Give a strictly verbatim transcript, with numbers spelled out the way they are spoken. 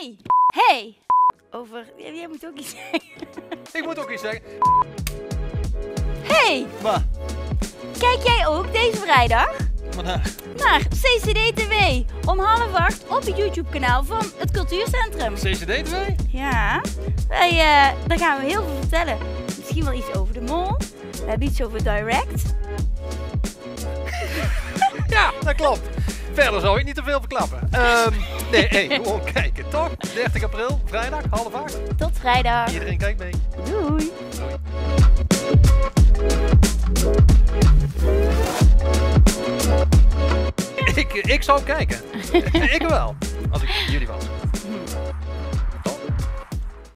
Hey! Hey! Over... Jij moet ook iets zeggen. Ik moet ook iets zeggen. Hey! Maar, Kijk jij ook deze vrijdag maar naar. naar C C D T V om half acht op het YouTube kanaal van het Cultuurcentrum? C C D T V? Ja, wij, uh, daar gaan we heel veel vertellen. Misschien wel iets over de mol. We hebben iets over Direct. Ja, dat klopt. Verder zou ik niet te veel verklappen. Um, nee, hey, gewoon kijken, toch? dertig april, vrijdag, half acht. Tot vrijdag. Iedereen kijkt mee. Doei. Doei. Ik, ik zou kijken. Ik wel, als ik jullie was.